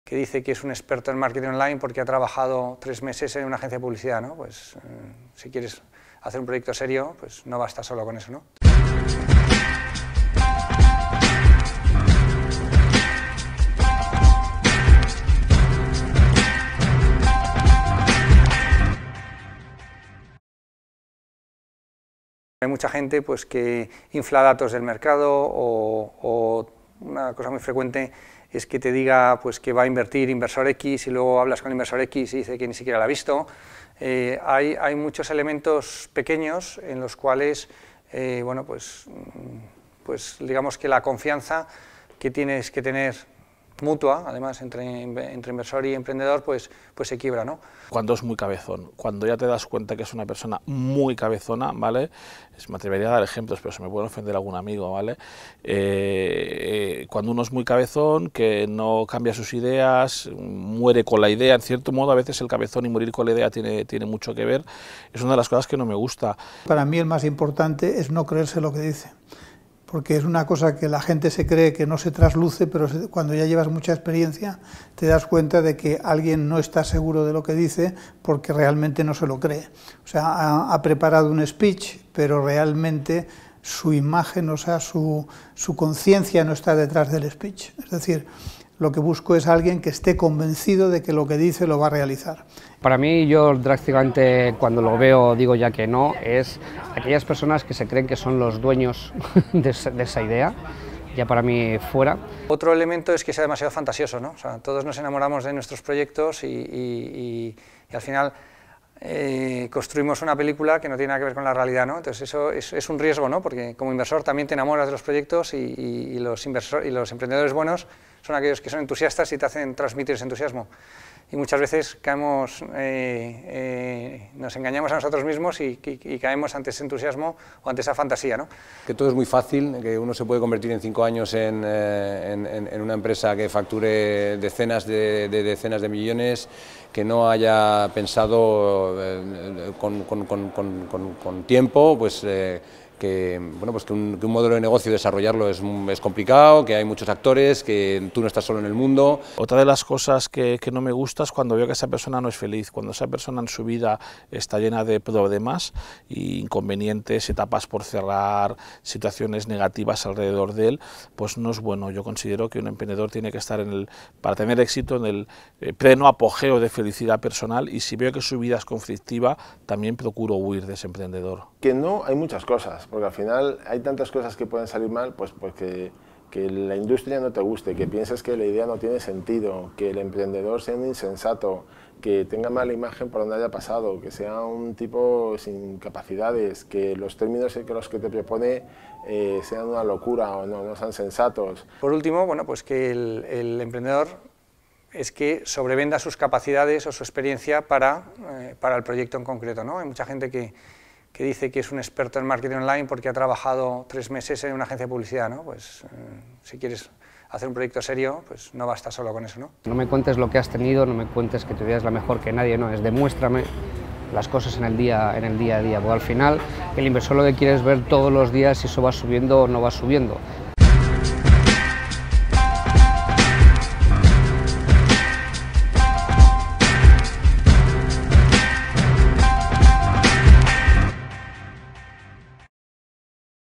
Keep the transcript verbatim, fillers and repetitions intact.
que dice que es un experto en marketing online porque ha trabajado tres meses en una agencia de publicidad, ¿no? Pues eh, si quieres hacer un proyecto serio, pues no basta solo con eso, ¿no? Hay mucha gente pues, que infla datos del mercado o, o una cosa muy frecuente es que te diga pues, que va a invertir inversor X y luego hablas con el inversor X y dice que ni siquiera lo ha visto. Eh, hay, hay muchos elementos pequeños en los cuales, eh, bueno, pues, pues digamos que la confianza que tienes que tener mutua, además, entre, entre inversor y emprendedor, pues, pues se quiebra, ¿no? Cuando es muy cabezón, cuando ya te das cuenta que es una persona muy cabezona, ¿vale? Me atrevería a dar ejemplos, pero se me puede ofender algún amigo, ¿vale? Eh, eh, cuando uno es muy cabezón, que no cambia sus ideas, muere con la idea, en cierto modo, a veces el cabezón y morir con la idea tiene, tiene mucho que ver, es una de las cosas que no me gusta. Para mí el más importante es no creerse lo que dice, porque es una cosa que la gente se cree que no se trasluce, pero cuando ya llevas mucha experiencia te das cuenta de que alguien no está seguro de lo que dice porque realmente no se lo cree. O sea, ha, ha preparado un speech, pero realmente su imagen, o sea, su, su conciencia no está detrás del speech. Es decir, lo que busco es alguien que esté convencido de que lo que dice lo va a realizar. Para mí, yo drásticamente cuando lo veo digo ya que no, es aquellas personas que se creen que son los dueños de, de esa idea, ya para mí fuera. Otro elemento es que sea demasiado fantasioso, ¿no? O sea, todos nos enamoramos de nuestros proyectos y, y, y, y al final eh, construimos una película que no tiene nada que ver con la realidad, ¿no? Entonces eso es, es un riesgo, ¿no? Porque como inversor también te enamoras de los proyectos y, y, y, los, inversor, y los emprendedores buenos son aquellos que son entusiastas y te hacen transmitir ese entusiasmo. Y muchas veces caemos, eh, eh, nos engañamos a nosotros mismos y, y, y caemos ante ese entusiasmo o ante esa fantasía, ¿no? Que todo es muy fácil, que uno se puede convertir en cinco años en, en, en una empresa que facture decenas de, de decenas de millones, que no haya pensado eh, con, con, con, con, con, con tiempo, pues eh, que, bueno, pues que, un, que un modelo de negocio desarrollarlo es, es complicado, que hay muchos actores, que tú no estás solo en el mundo. Otra de las cosas que, que no me gusta es cuando veo que esa persona no es feliz, cuando esa persona en su vida está llena de problemas y inconvenientes, etapas por cerrar, situaciones negativas alrededor de él, pues no es bueno. Yo considero que un emprendedor tiene que estar, en el, para tener éxito, en el eh, pleno apogeo de felicidad personal, y si veo que su vida es conflictiva, también procuro huir de ese emprendedor. Que no, hay muchas cosas, porque al final hay tantas cosas que pueden salir mal, pues, pues que, que la industria no te guste, que pienses que la idea no tiene sentido, que el emprendedor sea un insensato, que tenga mala imagen por donde haya pasado, que sea un tipo sin capacidades, que los términos que los que te propone eh, sean una locura o no, no sean sensatos. Por último, bueno, pues que el, el emprendedor es que sobrevenda sus capacidades o su experiencia para, eh, para el proyecto en concreto, ¿no? Hay mucha gente que, que dice que es un experto en marketing online porque ha trabajado tres meses en una agencia de publicidad, ¿no? Pues eh, si quieres hacer un proyecto serio, pues no basta solo con eso, ¿no? No me cuentes lo que has tenido, no me cuentes que tu idea es la mejor que nadie, no, es demuéstrame las cosas en el día, en el día a día, porque al final el inversor lo que quiere es ver todos los días si eso va subiendo o no va subiendo.